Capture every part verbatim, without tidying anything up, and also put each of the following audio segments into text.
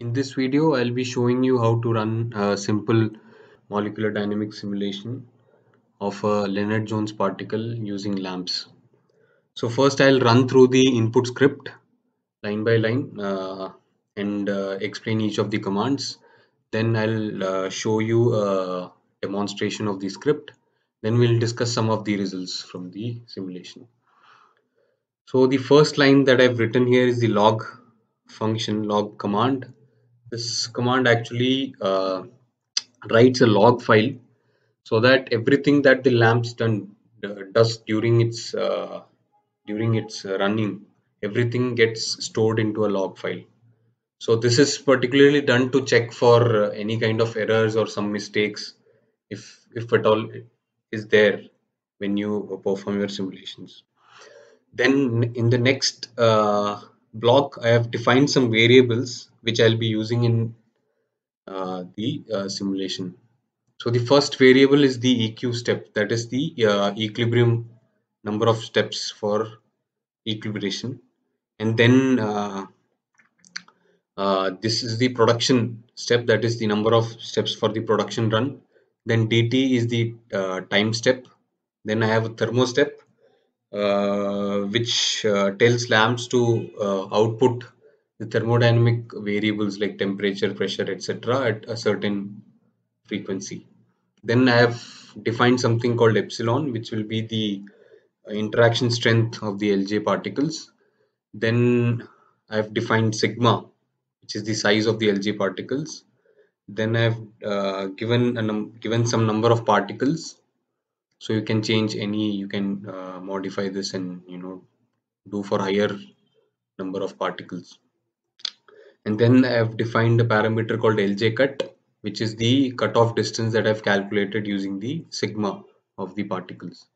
In this video, I'll be showing you how to run a simple molecular dynamics simulation of a Lennard-Jones particle using LAMMPS. So first I'll run through the input script line by line uh, and uh, explain each of the commands. Then I'll uh, show you a demonstration of the script. Then we'll discuss some of the results from the simulation. So the first line that I've written here is the log function, log command. This command actually uh, writes a log file so that everything that the LAMMPS done uh, does during its uh, during its uh, running, everything gets stored into a log file. So this is particularly done to check for uh, any kind of errors or some mistakes, if if at all is there when you perform your simulations. Then in the next uh, block, I have defined some variables which I'll be using in uh, the uh, simulation. So the first variable is the E Q step, that is the uh, equilibrium number of steps for equilibration. And then uh, uh, this is the production step, that is the number of steps for the production run. Then dt is the uh, time step. Then I have a thermo step, uh, which uh, tells LAMMPS to uh, output the thermodynamic variables like temperature, pressure, et cetera at a certain frequency. Then I have defined something called epsilon, which will be the interaction strength of the L J particles. Then I have defined sigma, which is the size of the L J particles. Then I have uh, given a num given some number of particles, so you can change any, you can uh, modify this and you know do for higher number of particles. And then I have defined a parameter called L J cut, which is the cutoff distance that I've calculated using the sigma of the particles.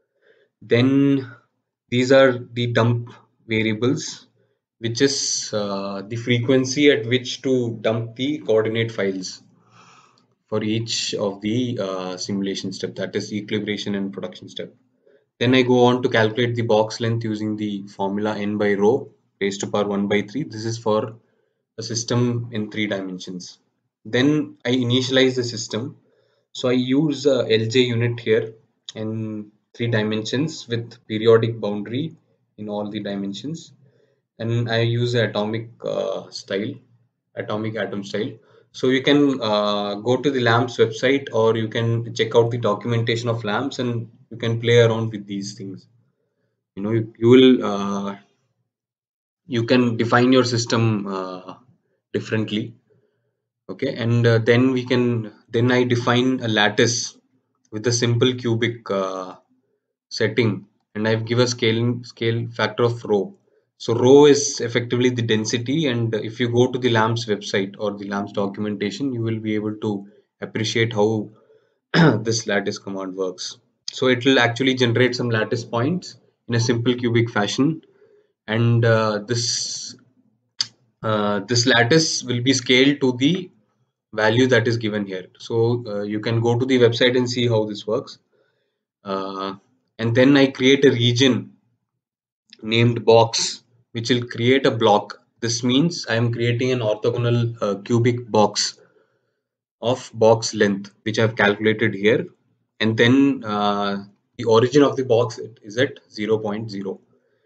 Then these are the dump variables, which is uh, the frequency at which to dump the coordinate files for each of the uh, simulation step, that is equilibration and production step. Then I go on to calculate the box length using the formula n by rho raised to power one by three. This is for a system in three dimensions. Then I initialize the system. So I use a L J unit here in three dimensions with periodic boundary in all the dimensions. And I use atomic uh, style, atomic atom style. So you can uh, go to the LAMMPS website, or you can check out the documentation of LAMMPS, and you can play around with these things. You know, you, you will uh, you can define your system uh, differently. Okay, and uh, then we can then I define a lattice with a simple cubic uh, setting, and I've given a scaling scale factor of rho. So rho is effectively the density, and if you go to the LAMMPS website or the LAMMPS documentation, you will be able to appreciate how this lattice command works. So it will actually generate some lattice points in a simple cubic fashion, and uh, this uh, this lattice will be scaled to the value that is given here. So uh, you can go to the website and see how this works. Uh, and then I create a region named box, which will create a block. This means I am creating an orthogonal uh, cubic box of box length, which I have calculated here. And then uh, the origin of the box is at zero point zero.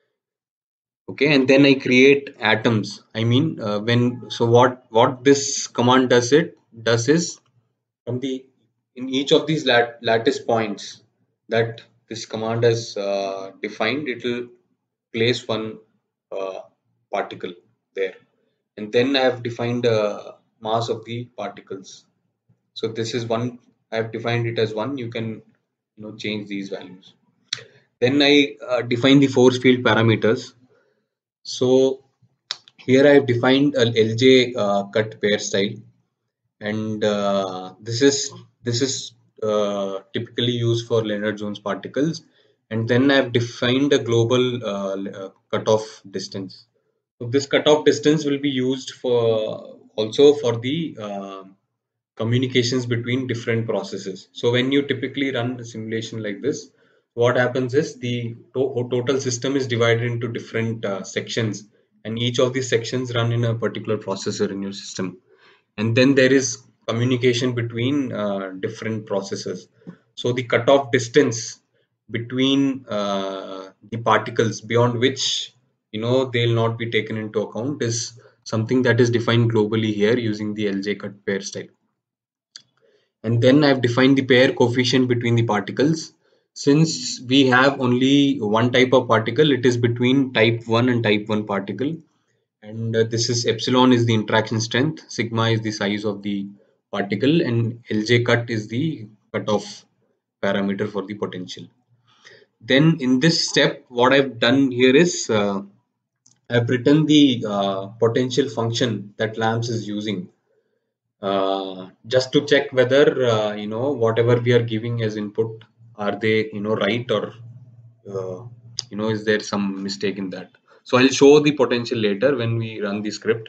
Okay, and then I create atoms. I mean, uh, when so what what this command does it does is, from the in each of these lat lattice points that this command has uh, defined, it will place one uh, particle there, and then I have defined a mass of the particles. So this is one, I have defined it as one. You can you know change these values. Then I uh, define the force field parameters. So here I have defined a L J uh, cut pair style, and uh, this is this is uh, typically used for Lennard-Jones particles. And then I've defined a global uh, uh, cutoff distance. So this cutoff distance will be used for also for the uh, communications between different processes. So when you typically run a simulation like this, what happens is the to total system is divided into different uh, sections, and each of these sections run in a particular processor in your system. And then there is communication between uh, different processors. So the cutoff distance between uh, the particles beyond which you know they'll not be taken into account is something that is defined globally here using the L J cut pair style. And then I've defined the pair coefficient between the particles. Since we have only one type of particle, it is between type one and type one particle. And uh, this is epsilon is the interaction strength, sigma is the size of the particle, and L J cut is the cutoff parameter for the potential. Then in this step, what I've done here is uh, I've written the uh, potential function that LAMMPS is using uh, just to check whether uh, you know whatever we are giving as input, are they you know right, or uh, you know is there some mistake in that. So I'll show the potential later when we run the script,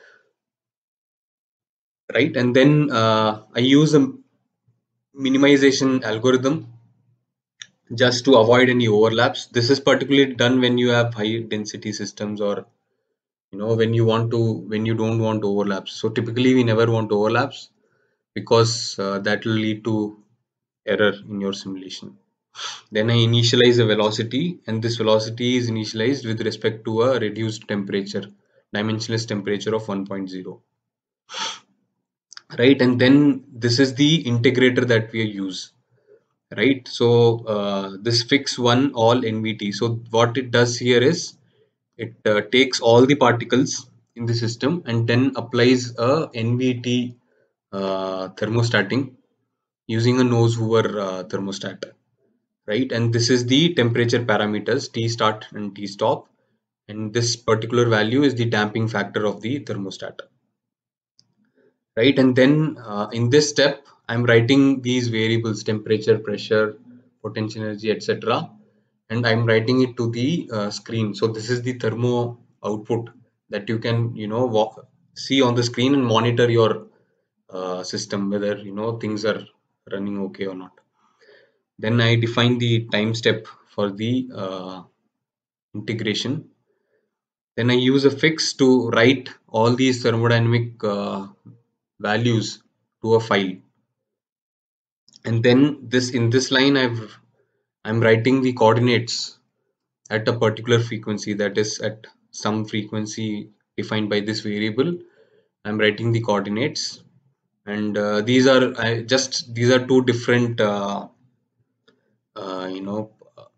right? And then uh, I use a minimization algorithm just to avoid any overlaps. This is particularly done when you have high density systems, or you know when you want to when you don't want overlaps. So typically we never want overlaps because uh, that will lead to error in your simulation. Then I initialize a velocity, and this velocity is initialized with respect to a reduced temperature, dimensionless temperature of one point zero, right? And then this is the integrator that we use, right? So uh, this fix one all N V T. So what it does here is it uh, takes all the particles in the system and then applies a N V T uh, thermostating using a nose Hoover uh, thermostat, right? And this is the temperature parameters T start and T stop, and this particular value is the damping factor of the thermostat, right? And then uh, in this step I'm writing these variables: temperature, pressure, potential energy, etc., and I'm writing it to the uh, screen. So this is the thermo output that you can you know walk, see on the screen and monitor your uh, system whether you know things are running okay or not. Then I define the time step for the uh, integration. Then I use a fix to write all these thermodynamic uh, values to a file. And then this in this line I've I'm writing the coordinates at a particular frequency, that is at some frequency defined by this variable. I'm writing the coordinates, and uh, these are I just these are two different uh, uh, you know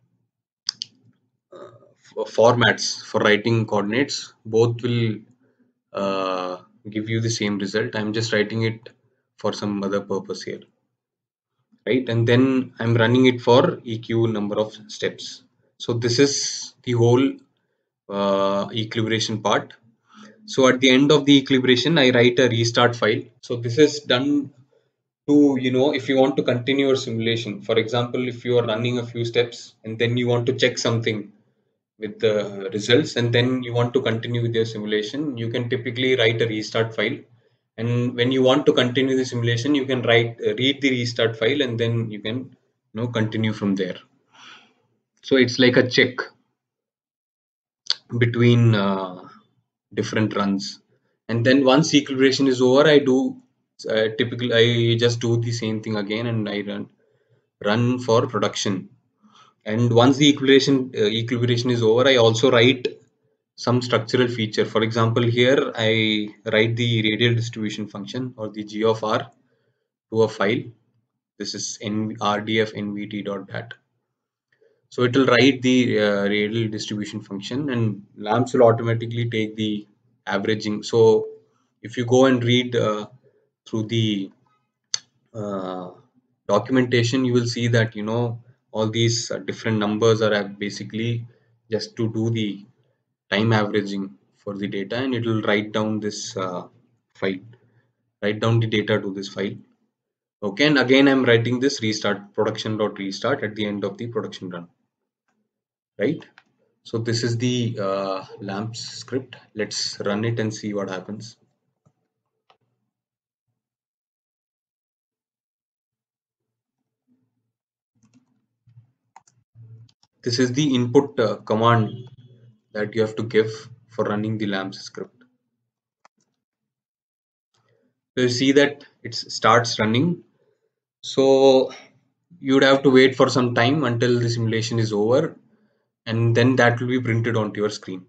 uh, formats for writing coordinates. Both will uh, give you the same result. I'm just writing it for some other purpose here, right? And then I'm running it for eq number of steps. So this is the whole uh, equilibration part. So at the end of the equilibration I write a restart file. So this is done to you know if you want to continue your simulation. For example, if you are running a few steps and then you want to check something with the results and then you want to continue with your simulation, you can typically write a restart file. And when you want to continue the simulation, you can write uh, read the restart file, and then you can you know continue from there. So it's like a check between uh, different runs. And then once equilibration is over, I do uh, typically I just do the same thing again, and I run run for production. And once the equilibration uh, equilibration is over, I also write some structural feature. For example, here I write the radial distribution function, or the g of r, to a file. This is N rdf nvt.dat. So it will write the uh, radial distribution function, and LAMMPS will automatically take the averaging. So if you go and read uh, through the uh, documentation, you will see that you know all these uh, different numbers are uh, basically just to do the time averaging for the data, and it will write down this uh, file, write down the data to this file. Okay, and again I'm writing this restart production dot restart at the end of the production run, right? So this is the uh, LAMMPS script. Let's run it and see what happens. This is the input uh, command that you have to give. for running the lamps script. So you see that it starts running. So you'd have to wait for some time until the simulation is over, and then that will be printed onto your screen.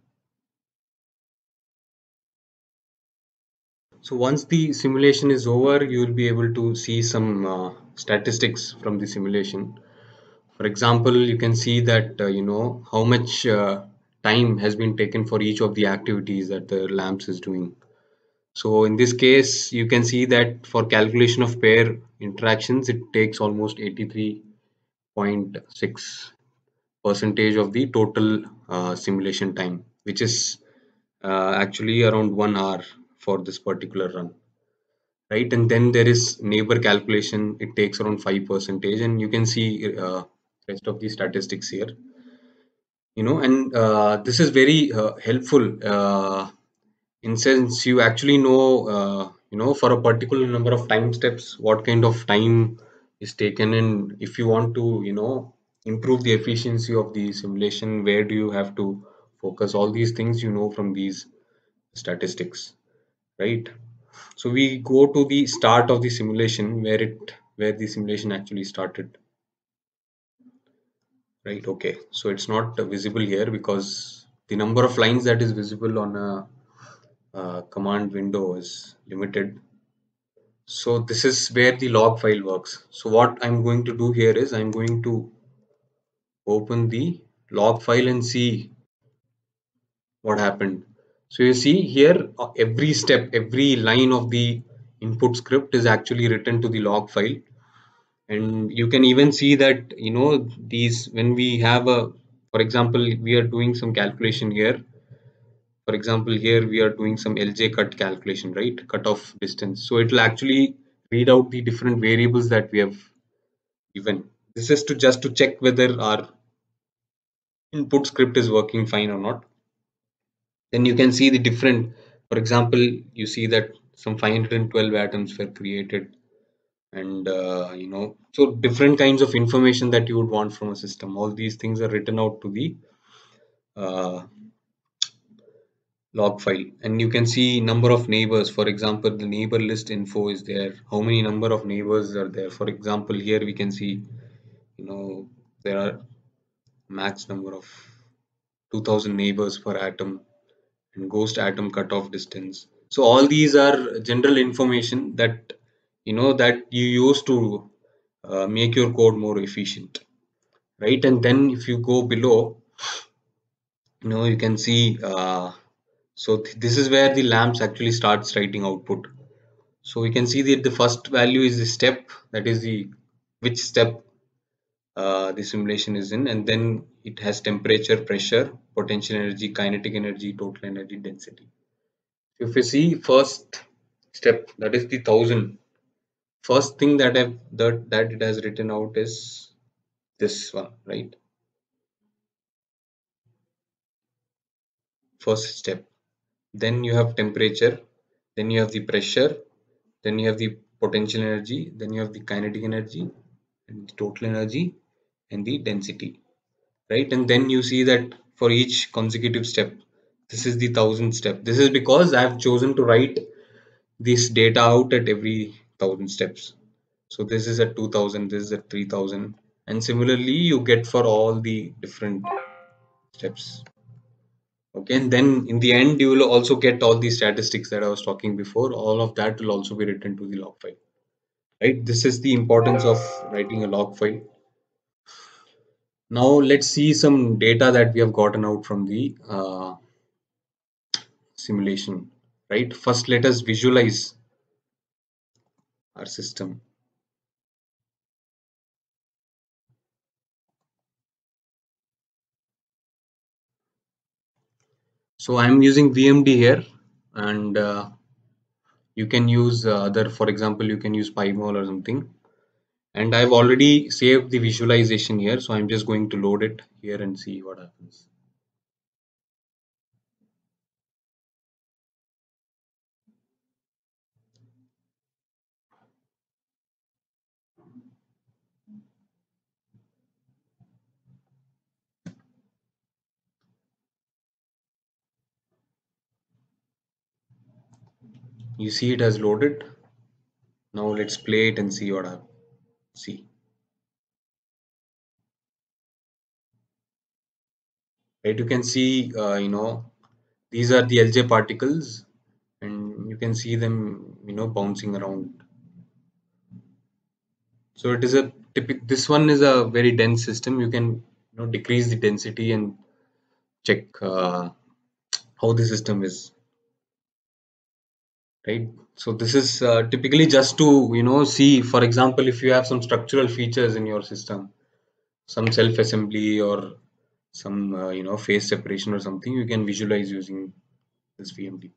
So once the simulation is over, you will be able to see some uh, statistics from the simulation. For example, you can see that uh, you know how much uh, time has been taken for each of the activities that the lamps is doing. So in this case, you can see that for calculation of pair interactions, it takes almost eighty-three point six percentage of the total uh, simulation time, which is uh, actually around one hour for this particular run, right? And then there is neighbor calculation. It takes around five percentage, and you can see uh, rest of the statistics here. You know, and uh, this is very uh, helpful. Uh, in sense you actually know uh, you know for a particular number of time steps what kind of time is taken, and if you want to you know improve the efficiency of the simulation, where do you have to focus, all these things you know from these statistics, right? So we go to the start of the simulation, where it where the simulation actually started, right? Okay, so it's not visible here because the number of lines that is visible on a uh, command window is limited. So this is where the log file works. So what I'm going to do here is I'm going to open the log file and see what happened. So you see here uh, every step, every line of the input script is actually written to the log file. And you can even see that, you know, these when we have a, for example, we are doing some calculation here. For example, here we are doing some L J cut calculation, right? Cut off distance. So it will actually read out the different variables that we have given. This is to just to check whether our input script is working fine or not. Then you can see the different, for example, you see that some five hundred twelve atoms were created, and uh, you know, so different kinds of information that you would want from a system. All these things are written out to the uh, log file, and you can see number of neighbors. For example, the neighbor list info is there, how many number of neighbors are there. For example, here we can see, you know, there are max number of two thousand neighbors per atom, and ghost atom cutoff distance. So all these are general information that you know that you use to uh, make your code more efficient, right? And then if you go below, you know, you can see uh, so th this is where the lamps actually starts writing output. So we can see that the first value is the step, that is the which step uh, the simulation is in, and then it has temperature, pressure, potential energy, kinetic energy, total energy, density. If you see first step, that is the thousand, first thing that I've that, that it has written out is this one, right? First step. Then you have temperature, then you have the pressure, then you have the potential energy, then you have the kinetic energy, and the total energy, and the density, right? And then you see that for each consecutive step, this is the thousand step. This is because I've chosen to write this data out at every thousand steps. So this is at two thousand, this is at three thousand, and similarly you get for all the different steps. Okay, and then in the end you will also get all the statistics that I was talking before. All of that will also be written to the log file, right? This is the importance of writing a log file. Now let's see some data that we have gotten out from the uh, simulation, right? First, let us visualize our system. So I'm using V M D here, and uh, you can use uh, other, for example, you can use PyMol or something. And I've already saved the visualization here, so I'm just going to load it here and see what happens. You see it has loaded. Now let's play it and see what I see. Right, you can see, uh, you know, these are the L J particles, and you can see them, you know, bouncing around. So it is a typical. This one is a very dense system. You can, you know, decrease the density and check uh, how the system is. Right. So this is uh, typically just to, you know, see, for example, if you have some structural features in your system, some self-assembly or some, uh, you know, phase separation or something, you can visualize using this V M D.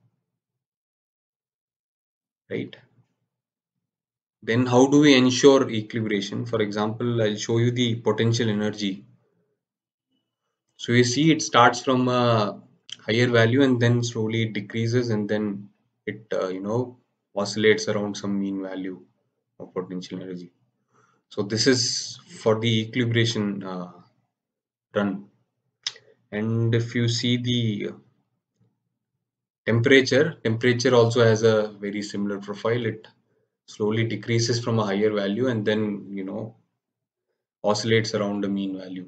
Right. Then how do we ensure equilibration? For example, I'll show you the potential energy. So you see it starts from a higher value and then slowly it decreases, and then it, uh, you know, oscillates around some mean value of potential energy. So this is for the equilibration uh, run. And if you see the temperature, temperature also has a very similar profile. It slowly decreases from a higher value and then, you know, oscillates around the mean value.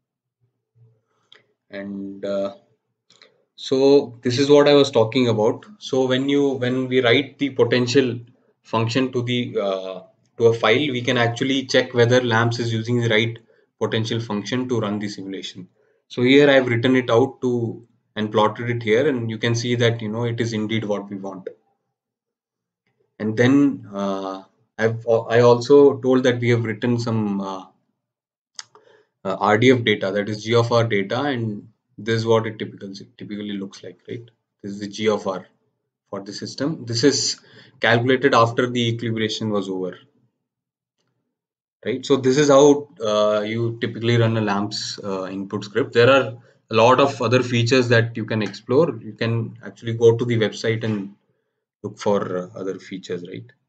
And uh, so this is what I was talking about. So when you when we write the potential function to the uh, to a file, we can actually check whether LAMMPS is using the right potential function to run the simulation. So here I have written it out to and plotted it here, and you can see that, you know, it is indeed what we want. And then uh, I've I also told that we have written some uh, uh, R D F data, that is G of R data, and this is what it typically typically looks like, right? This is the G of R for the system. This is calculated after the equilibration was over, right? So this is how uh, you typically run a LAMMPS uh, input script. There are a lot of other features that you can explore. You can actually go to the website and look for uh, other features, right?